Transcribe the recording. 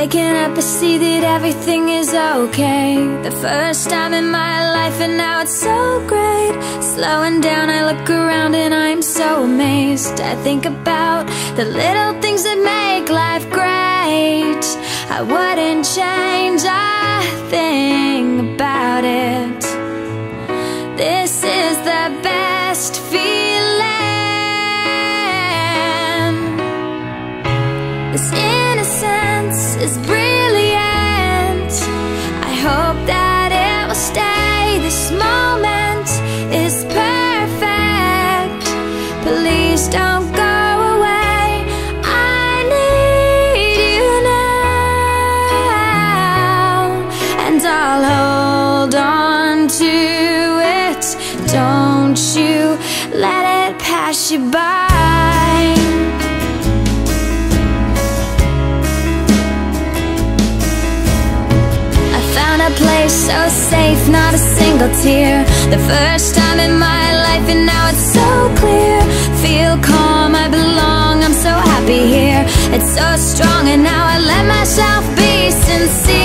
Waking up, I see that everything is okay. The first time in my life, and now it's so great. Slowing down, I look around and I'm so amazed. I think about the little things that make life great. I wouldn't change a thing about it. This is the best feeling. This innocence is brilliant. I hope that it will stay. This moment is perfect. Please don't go away. I need you now, and I'll hold on to it. Don't you let it pass you by. A place so safe, not a single tear. The first time in my life, and now it's so clear. Feel calm, I belong, I'm so happy here. It's so strong, and now I let myself be sincere.